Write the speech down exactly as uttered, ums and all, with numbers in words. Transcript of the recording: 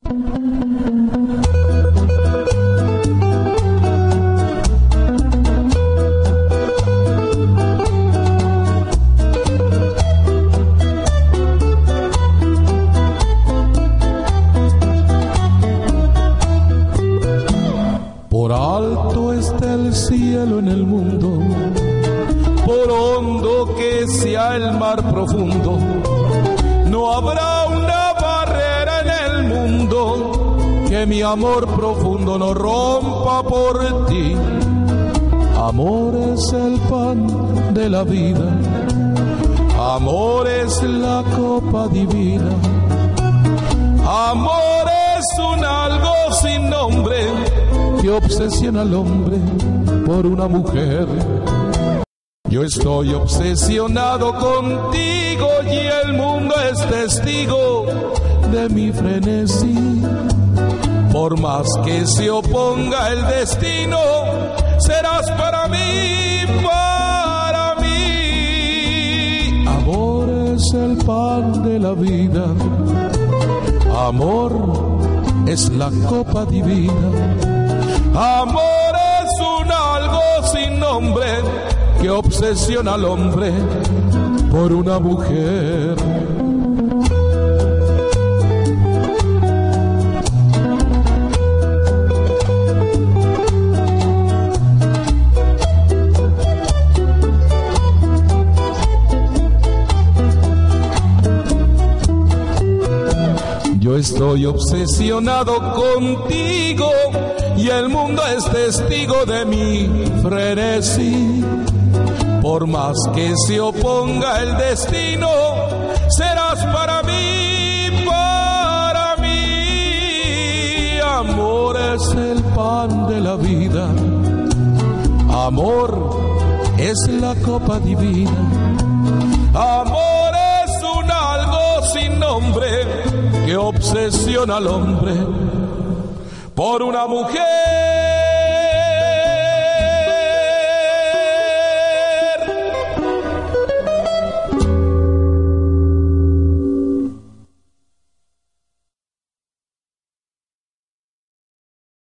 Por alto está el cielo en el mundo, por hondo que sea el mar profundo, no habrá una barrera en el mundo que mi amor profundo no rompa por ti. Amor es el pan de la vida, amor es la copa divina, amor es un algo sin nombre que obsesiona al hombre por una mujer. Yo estoy obsesionado contigo y el mundo es testigo de mi frenesí. Por más que se oponga el destino, serás para mí, para mí. Amor es el pan de la vida, amor es la copa divina, amor es un algo sin nombre que obsesiona al hombre por una mujer. Yo estoy obsesionado contigo y el mundo es testigo de mi frenesí. Por más que se oponga el destino, serás para mí, para mí. Amor es el pan de la vida, amor es la copa divina, amor es un algo sin nombre que obsesiona al hombre por una mujer.